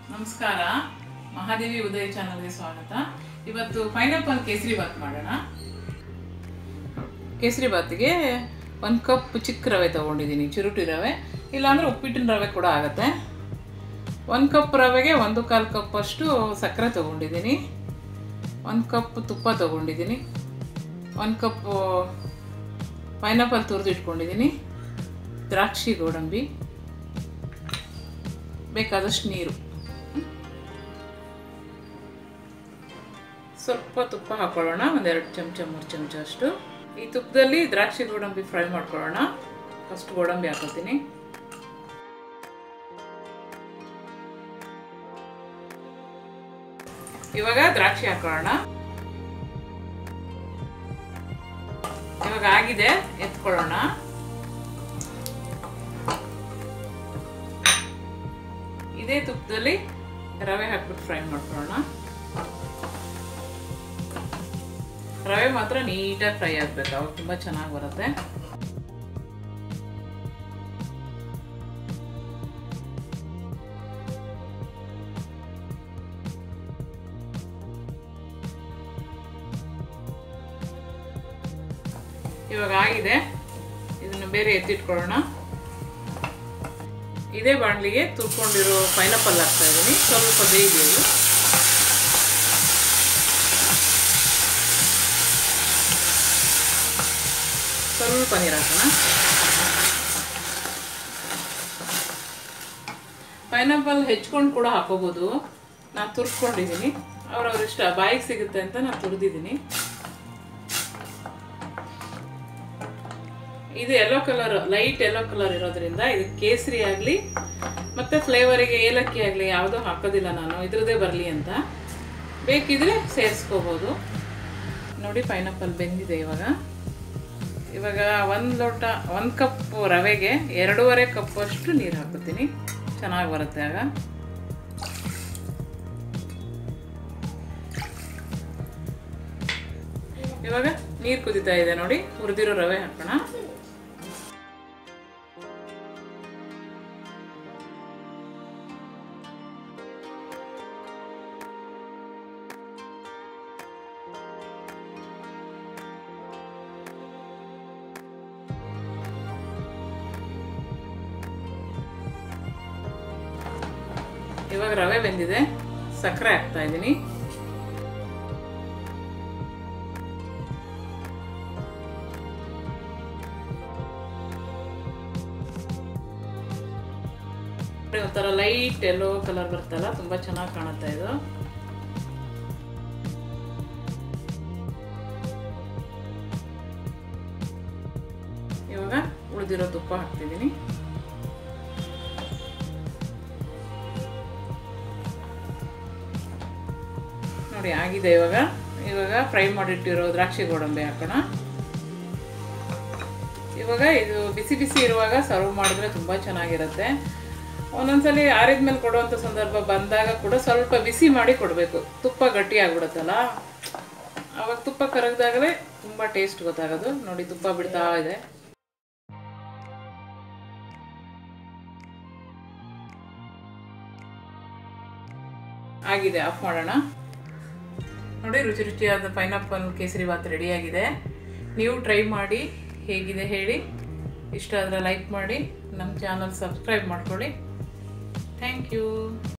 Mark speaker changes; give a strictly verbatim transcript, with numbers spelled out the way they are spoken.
Speaker 1: ನಮಸ್ಕಾರ ಮಹಾದೇವಿ ಉದಯ ಚಾನಲ್ಗೆ ಸ್ವಾಗತ. ಇವತ್ತು ಪೈನಾಪಲ್ ಕೇಸರಿ ಬಾತ್ ಮಾಡೋಣ. ಕೇಸರಿ ಬಾತಿಗೆ ಒಂದು ಕಪ್ ಚಿಕ್ಕ ರವೆ ತೊಗೊಂಡಿದ್ದೀನಿ, ಚಿರುಟಿ ರವೆ, ಇಲ್ಲಾಂದರೆ ಉಪ್ಪಿಟ್ಟಿನ ರವೆ ಕೂಡ ಆಗುತ್ತೆ. ಒಂದು ಕಪ್ ರವೆಗೆ ಒಂದು ಕಾಲು ಕಪ್ ಅಷ್ಟು ಸಕ್ಕರೆ ತೊಗೊಂಡಿದ್ದೀನಿ, ಒಂದು ಕಪ್ ತುಪ್ಪ ತೊಗೊಂಡಿದ್ದೀನಿ, ಒಂದು ಕಪ್ ಪೈನಾಪಲ್ ತುರಿದು ಇಟ್ಕೊಂಡಿದ್ದೀನಿ, ದ್ರಾಕ್ಷಿ ಗೋಡಂಬಿ, ಬೇಕಾದಷ್ಟು ನೀರು, ಸ್ವಲ್ಪ ತುಪ್ಪ ಹಾಕೊಳ್ಳೋಣ, ಒಂದೆರಡು ಚಮಚ ಮೂರು ಚಮಚ ಅಷ್ಟು. ಈ ತುಪ್ಪದಲ್ಲಿ ದ್ರಾಕ್ಷಿ ಗೋಡಂಬಿ ಫ್ರೈ ಮಾಡ್ಕೊಳ್ಳೋಣ. ಫಸ್ಟ್ ಗೋಡಂಬಿ ಹಾಕೋತೀನಿ. ಇವಾಗ ದ್ರಾಕ್ಷಿ ಹಾಕೊಳ್ಳೋಣ. ಇವಾಗ ಆಗಿದೆ, ಎತ್ಕೊಳ್ಳೋಣ. ಇದೇ ತುಪ್ಪದಲ್ಲಿ ರವೆ ಹಾಕ್ಬಿಟ್ಟು ಫ್ರೈ ಮಾಡ್ಕೊಳ್ಳೋಣ. ರವೆ ಮಾತ್ರ ನೀಟಾಗಿ ಫ್ರೈ ಆಗಬೇಕು, ಅವಾಗ ತುಂಬ ಚೆನ್ನಾಗಿ ಬರುತ್ತೆ. ಇವಾಗ ಆಗಿದೆ, ಇದನ್ನು ಬೇರೆ ಎತ್ತಿಟ್ಕೊಳ್ಳೋಣ. ಇದೇ ಬಾಣಲಿಗೆ ತುರ್ಕೊಂಡಿರೋ ಪೈನಾಪಲ್ ಹಾಕ್ತಾ ಇದ್ದೀನಿ, ಸ್ವಲ್ಪ ಬೇಯಿದೆ. ಸ್ವಲ್ಪ ನೀರು ಹಾಕೋಣ. ಪೈನಾಪಲ್ ಹೆಚ್ಕೊಂಡು ಕೂಡ ಹಾಕೋಬೋದು, ನಾನು ತುರ್ಕೊಂಡಿದ್ದೀನಿ. ಅವ್ರವ್ರ ಇಷ್ಟ, ಬಾಯಿಗೆ ಸಿಗುತ್ತೆ ಅಂತ ನಾನು ತುರಿದಿದ್ದೀನಿ. ಇದು yellow colour, light yellow colour ಇರೋದ್ರಿಂದ ಇದು ಕೇಸರಿ ಆಗಲಿ ಮತ್ತು ಫ್ಲೇವರಿಗೆ ಏಲಕ್ಕಿ ಆಗಲಿ ಯಾವುದೂ ಹಾಕೋದಿಲ್ಲ ನಾನು, ಇದ್ರದ್ದೇ ಬರಲಿ ಅಂತ. ಬೇಕಿದ್ರೆ ಸೇರಿಸ್ಕೋಬೋದು. ನೋಡಿ, ಪೈನಾಪಲ್ ಬೆಂದಿದೆ. ಇವಾಗ ಇವಾಗ ಒಂದು ಲೋಟ ಒಂದು ಕಪ್ ರವೆಗೆ ಎರಡೂವರೆ ಕಪ್ ಅಷ್ಟು ನೀರು ಹಾಕೋತೀನಿ, ಚೆನ್ನಾಗಿ ಬರುತ್ತೆ ಆಗ. ಇವಾಗ ನೀರು ಕುದೀತಾ ಇದೆ ನೋಡಿ, ಹುರಿದಿರೋ ರವೆ ಹಾಕೋಣ. ಇವಾಗ ರವೆ ಬೆಂದಿದೆ, ಸಕ್ಕರೆ ಹಾಕ್ತಾ ಇದ್ದೀನಿ. ಒಂಥರ ಲೈಟ್ ಯೆಲ್ಲೋ ಕಲರ್ ಬರ್ತಲ್ಲ, ತುಂಬಾ ಚೆನ್ನಾಗಿ ಕಾಣುತ್ತೆ ಇದು. ಇವಾಗ ಉಳಿದಿರೋ ತುಪ್ಪ ಹಾಕ್ತಿದ್ದೀನಿ. ನೋಡಿ ಆಗಿದೆ. ಇವಾಗ ಇವಾಗ ಫ್ರೈ ಮಾಡಿಟ್ಟಿರೋ ದ್ರಾಕ್ಷಿ ಗೋಡಂಬಿ ಹಾಕೋಣ. ಇವಾಗ ಇದು ಬಿಸಿ ಬಿಸಿ ಇರುವಾಗ ಸರ್ವ್ ಮಾಡಿದ್ರೆ ತುಂಬ ಚೆನ್ನಾಗಿರುತ್ತೆ. ಒಂದೊಂದ್ಸಲಿ ಆರಿದ್ಮೇಲೆ ಕೊಡುವಂಥ ಸಂದರ್ಭ ಬಂದಾಗ ಕೂಡ ಸ್ವಲ್ಪ ಬಿಸಿ ಮಾಡಿ ಕೊಡಬೇಕು, ತುಪ್ಪ ಗಟ್ಟಿ ಆಗ್ಬಿಡುತ್ತಲ್ಲ, ಅವಾಗ ತುಪ್ಪ ಕರಗ್ದಾಗಲೇ ತುಂಬ ಟೇಸ್ಟ್ ಗೊತ್ತಾಗೋದು. ನೋಡಿ, ತುಪ್ಪ ಬಿಡ್ತಾ ಇದೆ. ಆಗಿದೆ, ಆಫ್ ಮಾಡೋಣ. ನೋಡಿ, ರುಚಿ ರುಚಿಯಾದ ಪೈನಾಪಲ್ ಕೇಸರಿ ಬಾತ್ ರೆಡಿಯಾಗಿದೆ. ನೀವು ಟ್ರೈ ಮಾಡಿ, ಹೇಗಿದೆ ಹೇಳಿ. ಇಷ್ಟ ಆದರೆ ಲೈಕ್ ಮಾಡಿ, ನಮ್ಮ ಚಾನಲ್ ಸಬ್ಸ್ಕ್ರೈಬ್ ಮಾಡ್ಕೊಳ್ಳಿ. Thank you.